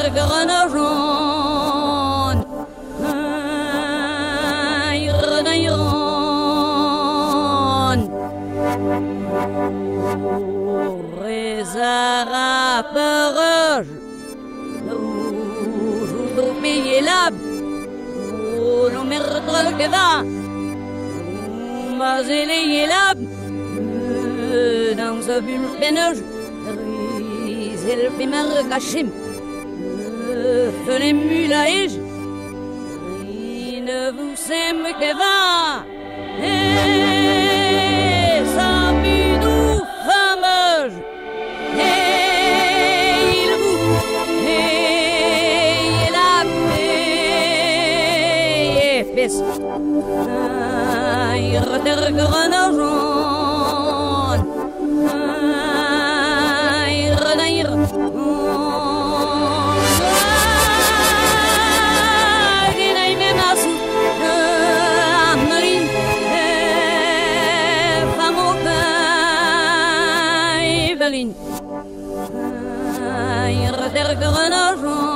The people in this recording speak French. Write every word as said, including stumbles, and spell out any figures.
der Granajon. Iron, iron. Rezara perge. Joudou payer l'ab. L'on merdre le keva. Mas ele l'ab. Dans ce bulle pénage. Rizel pimer kachim. Fele mulaïj. Ne vous sème que va. Et sa bidou fameuse. Et il vous. Et la paix. Et fils. Il der Granajon. Il renaît. Der Granajon.